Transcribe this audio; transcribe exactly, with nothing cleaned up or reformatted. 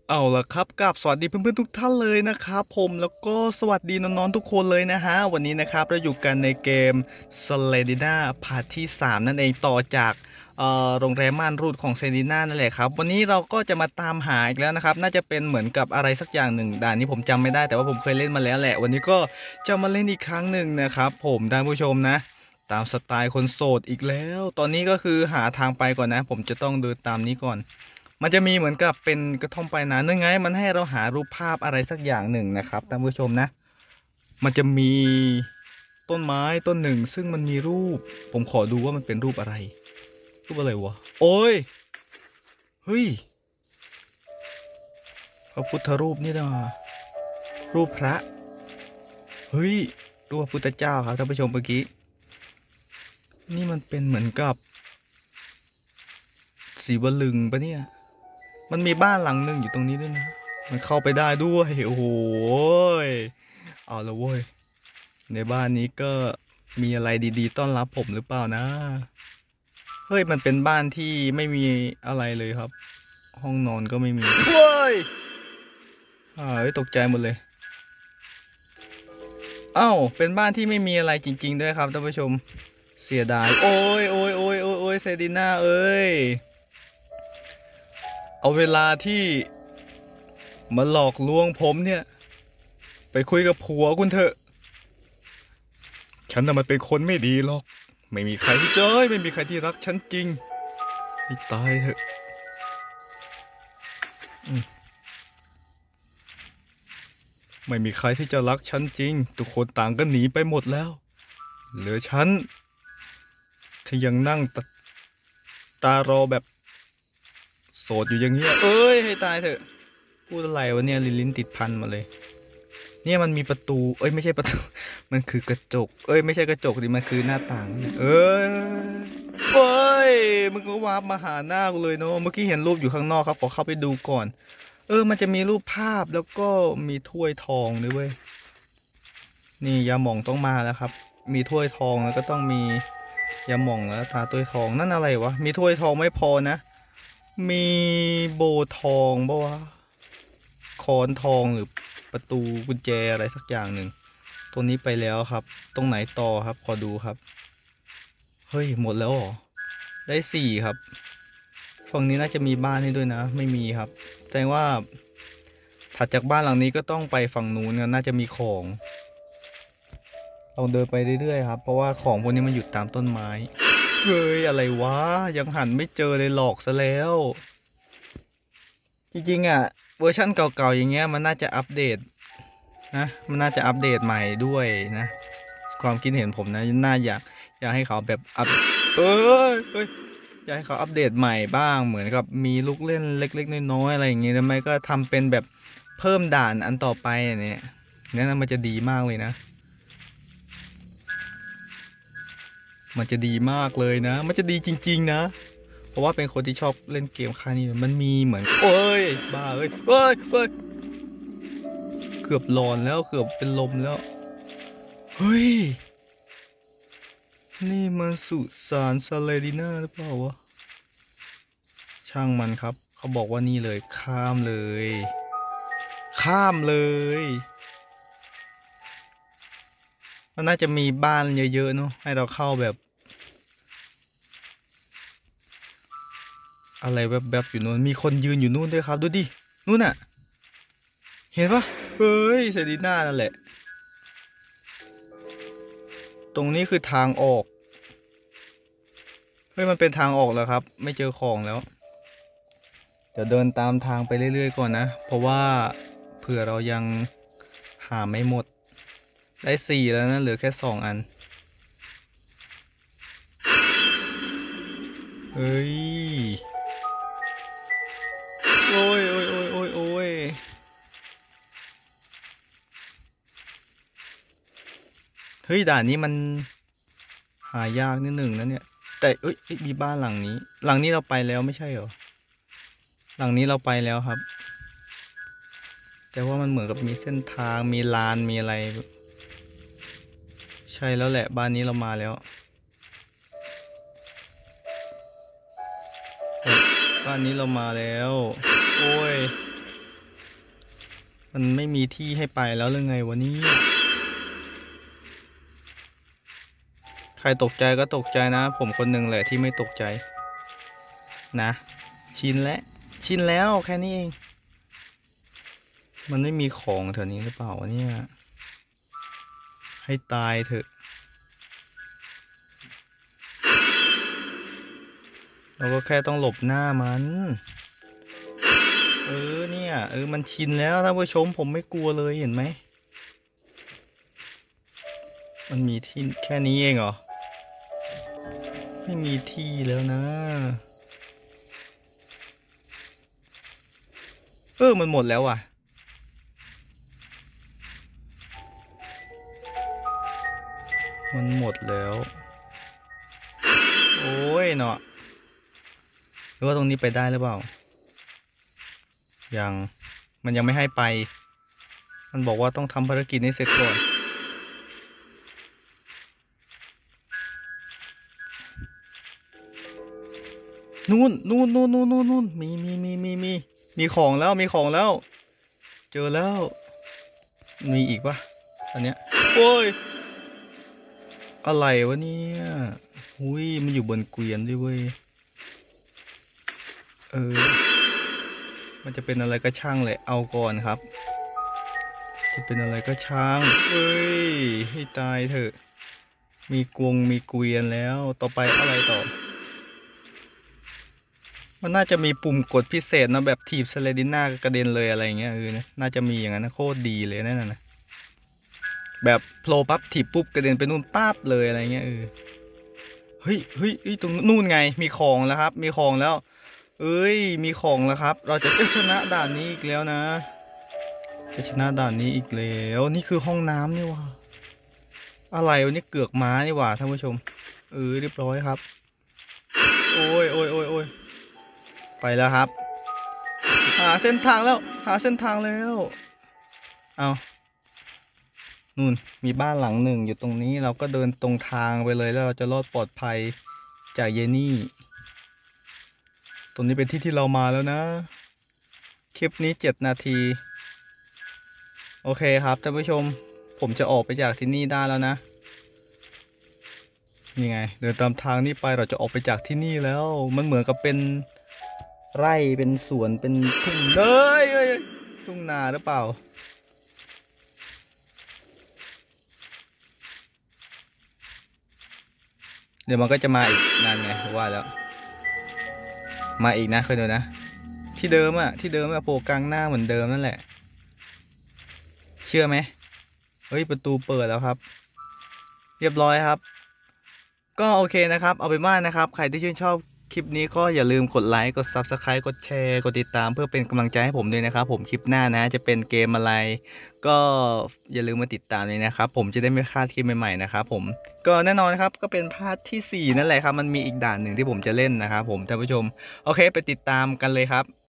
เอาละครับกับสวัสดีเพื่อนๆทุกท่านเลยนะครับผมแล้วก็สวัสดีน้องๆทุกคนเลยนะฮะวันนี้นะครับเราอยู่กันในเกม s l a d i n a พาร์ทที่สามนั่นเองต่อจากเอ่อโรงแรมม่านรูดของเซนดิน่านั่นแหละครับวันนี้เราก็จะมาตามหาอีกแล้วนะครับน่าจะเป็นเหมือนกับอะไรสักอย่างหนึ่งด่านนี้ผมจำไม่ได้แต่ว่าผมเคยเล่นมาแล้วแหละวันนี้ก็จะมาเล่นอีกครั้งหนึ่งนะครับผมท่านผู้ชมนะตามสไตล์คนโสดอีกแล้วตอนนี้ก็คือหาทางไปก่อนนะผมจะต้องเดินตามนี้ก่อน มันจะมีเหมือนกับเป็นกระท่อมปลายน้ำนั่นไงมันให้เราหารูปภาพอะไรสักอย่างหนึ่งนะครับท่านผู้ชมนะมันจะมีต้นไม้ต้นหนึ่งซึ่งมันมีรูปผมขอดูว่ามันเป็นรูปอะไรรูปอะไรวะโอ้ยเฮ้ยพระพุทธรูปนี่นะรูปพระเฮ้ยรูปพระพุทธเจ้าครับท่านผู้ชมเมื่อกี้นี่มันเป็นเหมือนกับสีวลึงปะเนี่ยมันมีบ้านหลังหนึ่งอยู่ตรงนี้ด้วยนะมันเข้าไปได้ด้วยโอ้โหเอาละเว้ย ในบ้านนี้ก็มีอะไรดีๆต้อนรับผมหรือเปล่านะเฮ้ยมันเป็นบ้านที่ไม่มีอะไรเลยครับห้องนอนก็ไม่มีเฮ้ยเฮ้ยตกใจหมดเลยเอ้าเป็นบ้านที่ไม่มีอะไรจริงๆด้วยครับท่านผู้ชมเสียดายโอ้ยโอ้ยโอ้ยโอ้ยโอ้ยเซดิน่าเอ้ยเอาเวลาที่มาหลอกลวงผมเนี่ยไปคุยกับผัวคุณเถอะฉันน่ะมันเป็นคนไม่ดีหรอกไม่มีใครที่เจอไม่มีใครที่รักฉันจริงให้ตายเถอะ ไม่มีใครที่จะรักฉันจริงทุกคนต่างก็หนีไปหมดแล้วเหลือฉันที่ยังนั่งตาตารอแบบโสดอยู่อย่างเงี้ยเอ้ยให้ตายเถอะพูดอะไรวะเนี่ยลินลิ้นติดพันมาเลยเนี่ยมันมีประตูเอ้ยไม่ใช่ประตูมันคือกระจกเอ้ยไม่ใช่กระจกดิมันคือหน้าต่างเอ้ยเอ้ยมึงก็วาร์ปมาหาหน้ากูเลยเนาะเมื่อกี้เห็นรูปอยู่ข้างนอกครับขอเข้าไปดูก่อนเออมันจะมีรูปภาพแล้วก็มีถ้วยทองด้วยเว้ย นี่ยาหม่องต้องมาแล้วครับ มีถ้วยทองแล้วก็ต้องมียาหม่องแล้วตาถ้วยทองนั่นอะไรวะ มีถ้วยทองไม่พอนะ มีโบทองปะวะค้อนทองหรือประตูกุญแจอะไรสักอย่างหนึ่งตัวนี้ไปแล้วครับ ตรงไหนต่อครับขอดูครับ เฮ้ยหมดแล้วเหรอได้สี่ครับฝั่งนี้น่าจะมีบ้านให้ด้วยนะ ไม่มีครับแสดงว่าถัดจากบ้านหลังนี้ก็ต้องไปฝั่งนู้นนะน่าจะมีของลองเดินไปเรื่อยๆครับเพราะว่าของพวกนี้มันอยู่ตามต้นไม้เฮ้ยอะไรวะยังหันไม่เจอเลยหลอกซะแล้วจริงๆอ่ะเวอร์ชั่นเก่าๆอย่างเงี้ยมันน่าจะอัปเดตนะมันน่าจะอัปเดตใหม่ด้วยนะความคิดเห็นผมนะน่าอยากอยากให้เขาแบบอัปเอ้ยเฮ้ยอยากให้เขาอัปเดตใหม่บ้างเหมือนกับมีลูกเล่นเล็กๆน้อยๆอะไรอย่างเงี้ยแล้วไม่ก็ทำเป็นแบบเพิ่มด่านอันต่อไปเนี่ยนั่นมันจะดีมากเลยนะ มันจะดีมากเลยนะ มันจะดีจริงๆนะ เพราะว่าเป็นคนที่ชอบเล่นเกมค่ายนี้มันมีเหมือนโอ้ยบ้าเอ้ยเฮ้ยเฮ้ยเกือบหลอนแล้วเกือบเป็นลมแล้ว เฮ้ย นี่มันสุสานซาเลดิน่าหรือเปล่าวะ ช่างมันครับ เขาบอกว่านี่เลยข้ามเลย ข้ามเลย มันน่าจะมีบ้านเยอะๆเนาะให้เราเข้าแบบอะไรแวบๆอยู่นู้นมีคนยืนอยู่นู้นด้วยครับดูดินู้นน่ะ เห็นปะเฮ้ยเซรีน่านั่นแหละตรงนี้คือทางออกเฮ้ยมันเป็นทางออกแล้วครับไม่เจอของแล้วเดี๋ยวเดินตามทางไปเรื่อยๆก่อนนะเพราะว่าเผื่อเรายังหาไม่หมดได้สี่แล้วนะเหลือแค่สองอันเฮ้ยโอ้ยโอ้ยโอ้ยโอ้ยโอ้ยเฮ้ยด่านนี้มันหายากนิดหนึ่งนะเนี่ยแต่เอ้ยมีบ้านหลังนี้หลังนี้เราไปแล้วไม่ใช่เหรอหลังนี้เราไปแล้วครับ แต่ว่ามันเหมือนกับมีเส้นทางมีลานมีอะไรใช่แล้วแหละบ้านนี้เรามาแล้วบ้านนี้เรามาแล้วโอ้ยมันไม่มีที่ให้ไปแล้วหรือไงวะนี่ใครตกใจก็ตกใจนะผมคนหนึ่งแหละที่ไม่ตกใจนะชินแล้วชินแล้วแค่นี้เองมันไม่มีของแถวนี้หรือเปล่าวะเนี่ยให้ตายเถอะเราก็แค่ต้องหลบหน้ามันเออเนี่ยเออมันชินแล้วท่านผู้ชมผมไม่กลัวเลยเห็นไหมมันมีที่แค่นี้เองเหรอไม่มีที่แล้วนะเออมันหมดแล้วว่ะมันหมดแล้วโอ้ยเนาะหรือว่าตรงนี้ไปได้หรือเปล่ายังมันยังไม่ให้ไปมันบอกว่าต้องทำภารกิจให้เสร็จก่อนนู่นนู่นนู่นนู่นนู่นนู่นมีมีมีมีมีมีของแล้วมีของแล้วเจอแล้วมีอีกปะอันเนี้ยโอ้ยอะไรวะเนี่ยอุ้ยมันอยู่บนเกวียนด้วยเว้ยเออมันจะเป็นอะไรก็ช่างเลยเอาก่อนครับจะเป็นอะไรก็ช่างเอ้ยให้ตายเถอะมีกวงมีเกวียนแล้วต่อไปอะไรต่อมันน่าจะมีปุ่มกดพิเศษนะแบบถีบสเลดิน่ากระเด็นเลยอะไรเงี้ยเออนะน่าจะมีอย่างนั้นนะโคตรดีเลยนั่นนะแบบโผล่ปั๊บถีบปุ๊บกระเด็นไปนู่นปั๊บเลยอะไรเงี้ยเออเฮ้ยเฮ้ยเฮ้ยตรงนู่นไงมีของแล้วครับมีของแล้วเอ้ยมีของแล้วครับเราจะชนะด่านนี้อีกแล้วนะจะชนะด่านนี้อีกแล้วนี่คือห้องน้ำนี่วะอะไรวะนี่เกือกม้านี่หว่าท่านผู้ชมเออเรียบร้อยครับโอ้ยโอ้ยโอ้ยโอ้ยไปแล้วครับหาเส้นทางแล้วหาเส้นทางแล้วเอานู่นมีบ้านหลังหนึ่งอยู่ตรงนี้เราก็เดินตรงทางไปเลยแล้วเราจะรอดปลอดภัยจากเยนี่ตรงนี้เป็นที่ที่เรามาแล้วนะคลิปนี้เจ็ดนาทีโอเคครับท่านผู้ชมผมจะออกไปจากที่นี่ได้แล้วนะนี่ไงเดินตามทางนี้ไปเราจะออกไปจากที่นี่แล้วมันเหมือนกับเป็นไร่เป็นสวนเป็นทุ่งเลยเอ้ยทุ่งนาหรือเปล่าเดี๋ยวมันก็จะมาอีกนานไงว่าแล้วมาอีกนะเคยดูนะที่เดิมอะที่เดิมอะโผล่กลางหน้าเหมือนเดิมนั่นแหละเชื่อไหมเฮ้ยประตูเปิดแล้วครับเรียบร้อยครับก็โอเคนะครับเอาเป็นว่านะครับใครที่ชื่นชอบคลิปนี้ก็อย่าลืมกดไลค์กด ซับสไครบ์ กดแชร์กดติดตามเพื่อเป็นกำลังใจให้ผมด้วยนะครับผมคลิปหน้านะจะเป็นเกมอะไรก็อย่าลืมมาติดตามเลยนะครับผมจะได้ไม่พลาดคลิปใหม่ๆนะครับผมก็แน่นอนนะครับก็เป็นพาร์ทที่สี่นั่นแหละครับมันมีอีกด่านหนึ่งที่ผมจะเล่นนะครับผมท่านผู้ชมโอเคไปติดตามกันเลยครับ